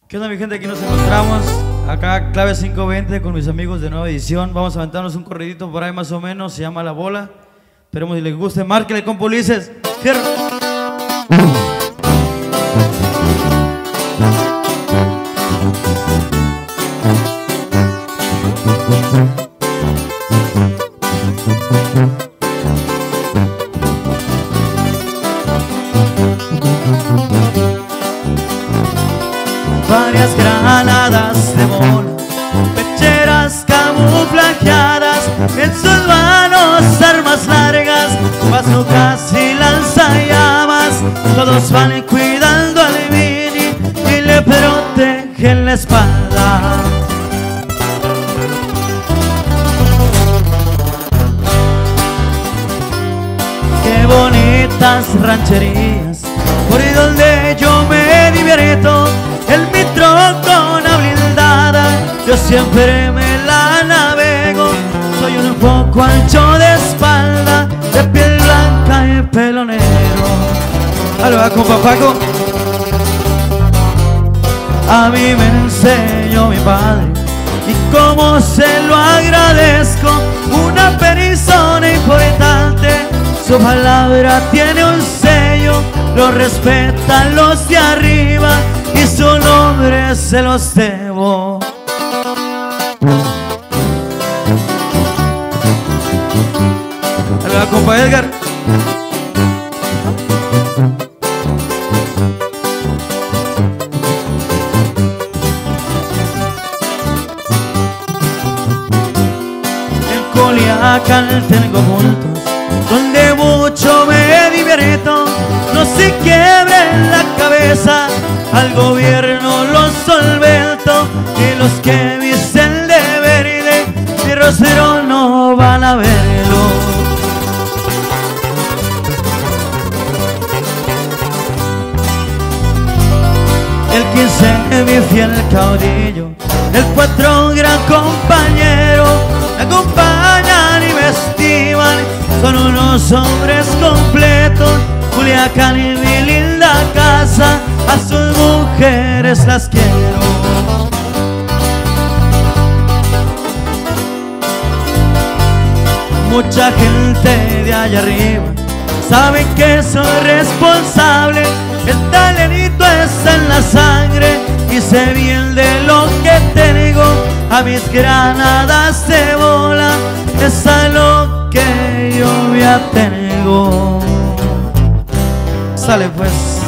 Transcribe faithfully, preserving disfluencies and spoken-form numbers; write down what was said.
¿Qué onda, mi gente? Aquí nos encontramos acá, Clave cinco veinte, con mis amigos de Nueva Edición. Vamos a aventarnos un corridito por ahí más o menos, se llama La Bola. Esperemos si les guste. Márquele, compa Ulises. Fierro. Varias granadas de bola, pecheras camuflajeadas, en sus manos armas largas, bazucas y lanzallamas. Todos van cuidando al mini y le protegen la espalda. Qué bonitas rancherías, por donde yo me divierto. En mi troncona blindada yo siempre me la navego. Soy un poco ancho de espalda, de piel blanca y pelo negro. Ahí va, compa Paco. A mí me enseñó mi padre y como se lo agradezco, una persona importante. Su palabra tiene un sello, lo respetan los de arriba y su nombre se los debo. Ahí va, compa Edgar. En Culiacán tengo puntos donde mucho me divierto. No se quiebren la cabeza, al gobierno los solvento, y los que visten de verde mi rostro no van a verlo. El quince mi fiel caudillo, el cuatro gran compañero, me acompañan y me estiman, son unos hombres completos. Culiacán y mi linda casa, a sus mujeres las quiero. Mucha gente de allá arriba sabe que soy responsable. El talenito está en la sangre y sé bien de lo que tengo. A mis granadas de bola es a lo que yo me atengo. Sale pues.